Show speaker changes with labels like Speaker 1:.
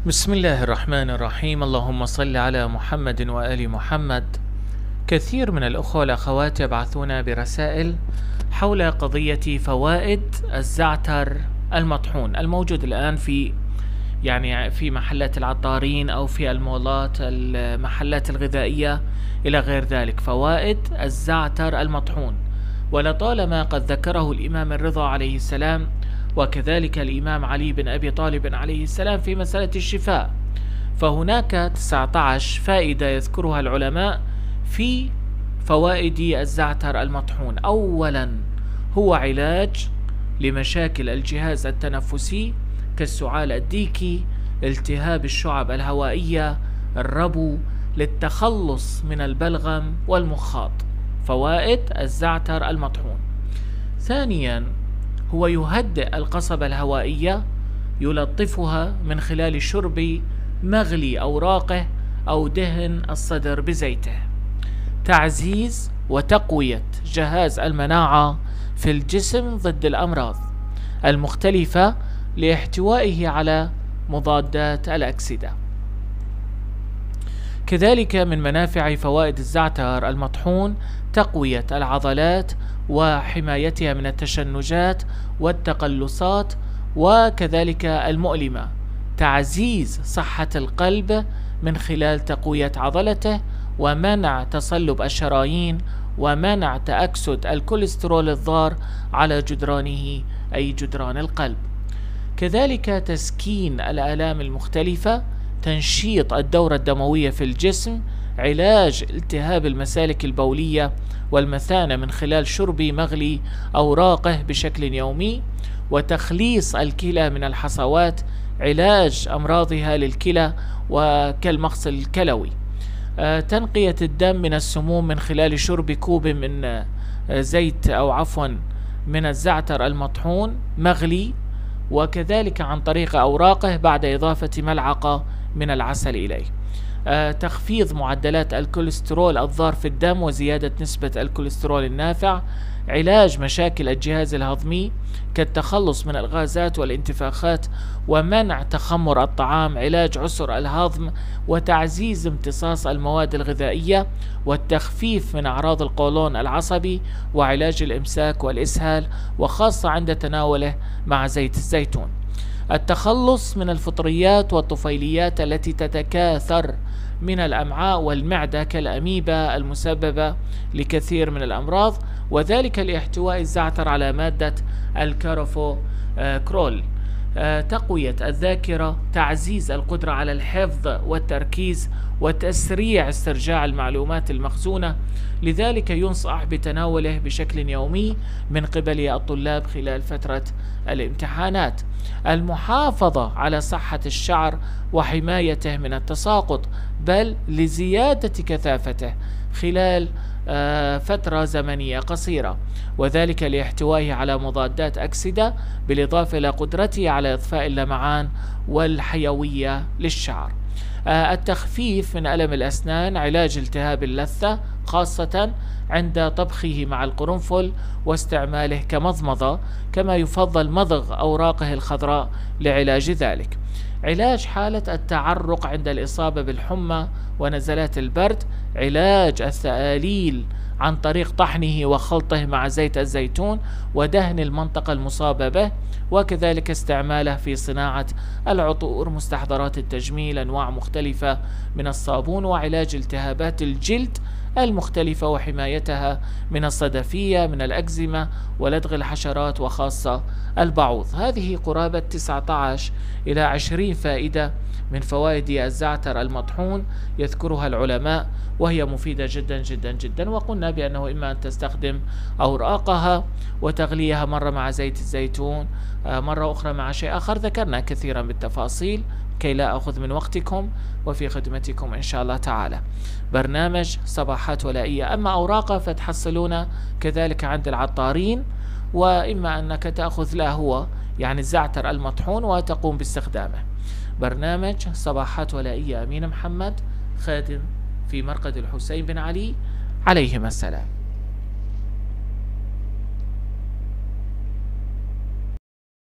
Speaker 1: بسم الله الرحمن الرحيم. اللهم صل على محمد وآل محمد. كثير من الأخوة والأخوات يبعثون برسائل حول قضية فوائد الزعتر المطحون الموجود الآن في محلات العطارين أو في المولات المحلات الغذائية إلى غير ذلك. فوائد الزعتر المطحون، ولطالما قد ذكره الإمام الرضا عليه السلام وكذلك الإمام علي بن أبي طالب عليه السلام في مسألة الشفاء. فهناك 19 فائدة يذكرها العلماء في فوائد الزعتر المطحون. أولا، هو علاج لمشاكل الجهاز التنفسي كالسعال الديكي، التهاب الشعب الهوائية، الربو، للتخلص من البلغم والمخاط. فوائد الزعتر المطحون. ثانيا، هو يهدئ القصبة الهوائية، يلطفها من خلال شرب مغلي أوراقه أو دهن الصدر بزيته. تعزيز وتقوية جهاز المناعة في الجسم ضد الأمراض المختلفة لاحتوائه على مضادات الأكسدة. كذلك من منافع فوائد الزعتر المطحون تقوية العضلات وحمايتها من التشنجات والتقلصات وكذلك المؤلمة. تعزيز صحة القلب من خلال تقوية عضلته ومنع تصلب الشرايين ومنع تأكسد الكوليسترول الضار على جدرانه أي جدران القلب. كذلك تسكين الآلام المختلفة، تنشيط الدورة الدموية في الجسم، علاج التهاب المسالك البولية والمثانة من خلال شرب مغلي أوراقه بشكل يومي، وتخليص الكلى من الحصوات، علاج أمراضها للكلى وكالمغص الكلوي. تنقية الدم من السموم من خلال شرب كوب من زيت أو عفوا من الزعتر المطحون مغلي، وكذلك عن طريق أوراقه بعد إضافة ملعقة من العسل إليه. تخفيض معدلات الكوليسترول الضار في الدم وزيادة نسبة الكوليسترول النافع، علاج مشاكل الجهاز الهضمي كالتخلص من الغازات والانتفاخات ومنع تخمر الطعام، علاج عسر الهضم وتعزيز امتصاص المواد الغذائية والتخفيف من أعراض القولون العصبي وعلاج الإمساك والإسهال وخاصة عند تناوله مع زيت الزيتون. التخلص من الفطريات والطفيليات التي تتكاثر من الأمعاء والمعدة كالأميبا المسببة لكثير من الأمراض، وذلك لاحتواء الزعتر على مادة الكاروفوكرول. تقوية الذاكرة، تعزيز القدرة على الحفظ والتركيز وتسريع استرجاع المعلومات المخزونة، لذلك ينصح بتناوله بشكل يومي من قبل الطلاب خلال فترة الامتحانات. المحافظة على صحة الشعر وحمايته من التساقط بل لزيادة كثافته خلال فترة زمنية قصيرة، وذلك لاحتوائه على مضادات أكسدة بالإضافة إلى قدرته على إضفاء اللمعان والحيوية للشعر. التخفيف من ألم الأسنان، علاج التهاب اللثة خاصة عند طبخه مع القرنفل واستعماله كمضمضة، كما يفضل مضغ أوراقه الخضراء لعلاج ذلك. علاج حالة التعرق عند الإصابة بالحمى ونزلات البرد، علاج الثآليل عن طريق طحنه وخلطه مع زيت الزيتون ودهن المنطقة المصابة به، وكذلك استعماله في صناعة العطور، مستحضرات التجميل، أنواع مختلفة من الصابون، وعلاج التهابات الجلد المختلفة وحمايتها من الصدفية من الأكزيما ولدغ الحشرات وخاصة البعوض. هذه قرابة 19 إلى 20 فائدة من فوائد الزعتر المطحون يذكرها العلماء، وهي مفيدة جدا جدا جدا. وقلنا بأنه إما أن تستخدم أوراقها وتغليها مرة مع زيت الزيتون، مرة أخرى مع شيء آخر، ذكرنا كثيرا بالتفاصيل كي لا أخذ من وقتكم وفي خدمتكم إن شاء الله تعالى. برنامج صباحات ولائية. أما أوراقه فتحصلون كذلك عند العطارين، وإما أنك تأخذ لا هو يعني الزعتر المطحون وتقوم باستخدامه. برنامج صباحات ولائية، أمين محمد، خادم في مرقد الحسين بن علي عليهما السلام.